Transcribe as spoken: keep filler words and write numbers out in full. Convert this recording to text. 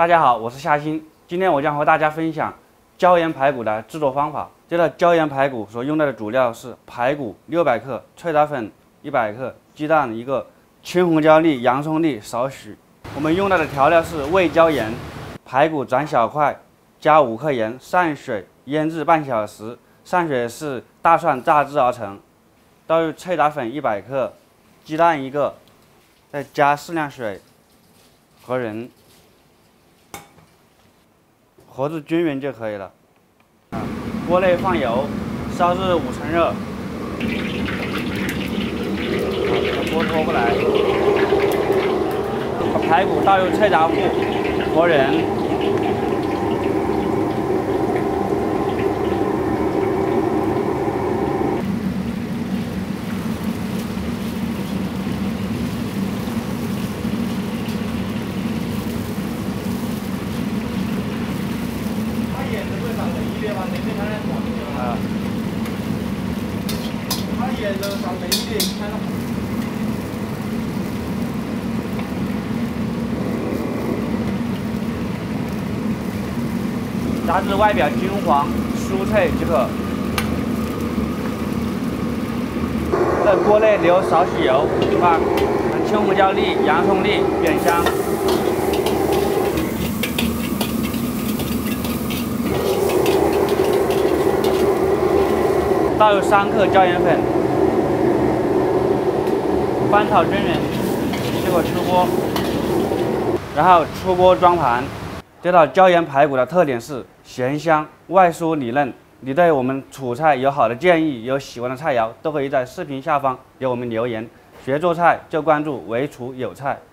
大家好，我是夏鑫，今天我将和大家分享椒盐排骨的制作方法。这道椒盐排骨所用到的主料是排骨六百克、脆炸粉一百克、鸡蛋一个、青红椒粒、洋葱粒少许。我们用到的调料是味椒盐，排骨斩小块，加五克盐，上水腌制半小时。上水是大蒜榨汁而成。倒入脆炸粉一百克，鸡蛋一个，再加适量水和人。 和至均匀就可以了。啊，锅内放油，烧至五成热。啊，把锅拖过来，把排骨倒入脆炸布，和人。啊，它沿着上面一点看到。炸至外表金黄酥脆即可。在锅内留少许油，把青红椒粒、洋葱粒煸香。 倒入三克椒盐粉，翻炒均匀，即可出锅。然后出锅装盘。这道椒盐排骨的特点是咸香、外酥里嫩。你对我们楚菜有好的建议，有喜欢的菜肴，都可以在视频下方给我们留言。学做菜就关注“唯厨有菜”。